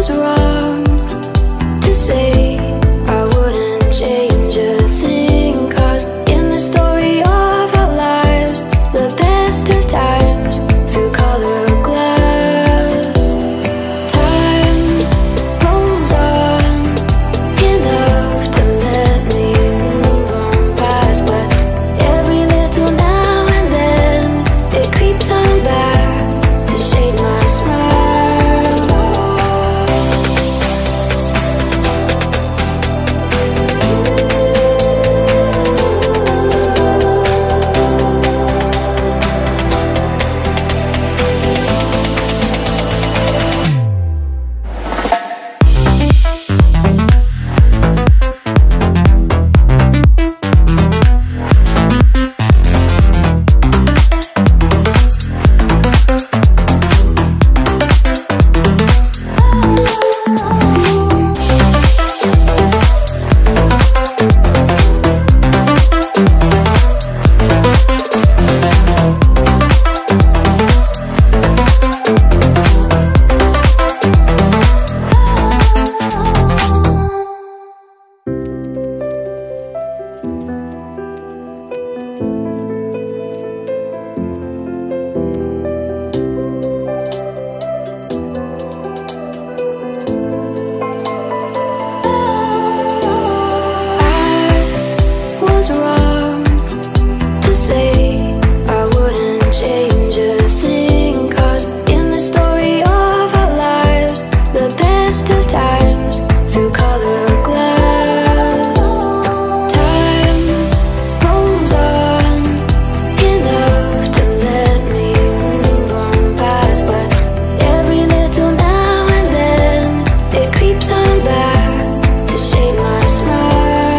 was wrong to say I wouldn't change a thing, 'cause in the story of our lives, the best of times through color glass, time rolls on enough to let me move on past, but every little now and then it creeps on back to shade my smile. Was wrong to say I wouldn't change a thing, 'cause in the story of our lives, the best of times through color glass, time rolls on enough to let me move on past, but every little now and then it creeps on back to shade my smile.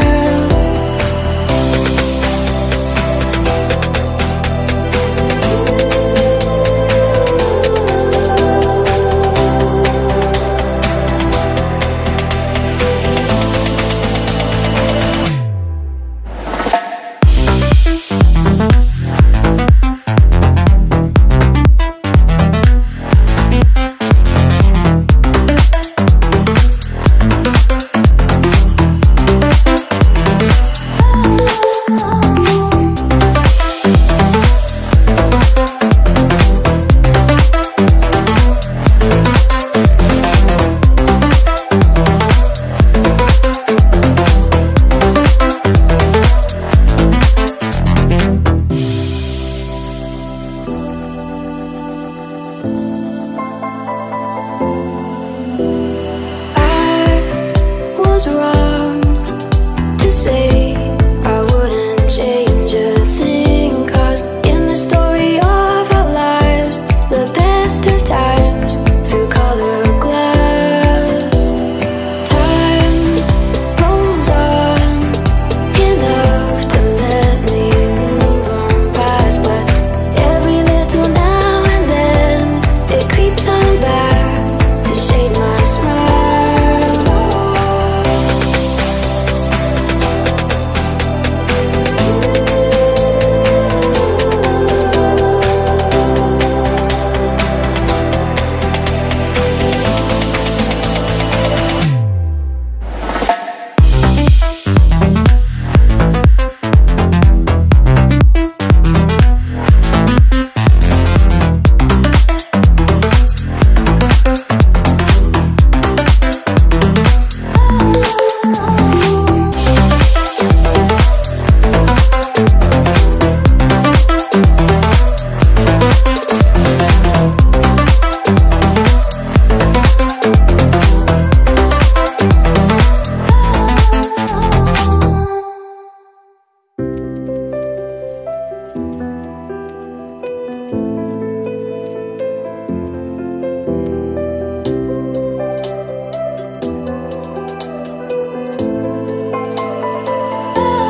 Was wrong to say I wouldn't change a thing, 'cause in the story of our lives, the best of times through color glass, time rolls on enough to let me move on past, but every little now and then it creeps on back to shade my smile.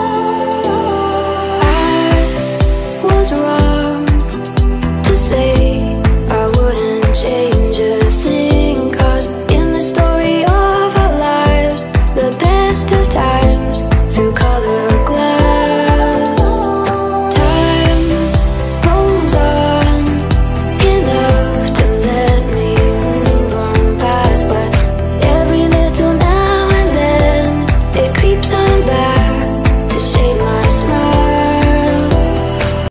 Was wrong to say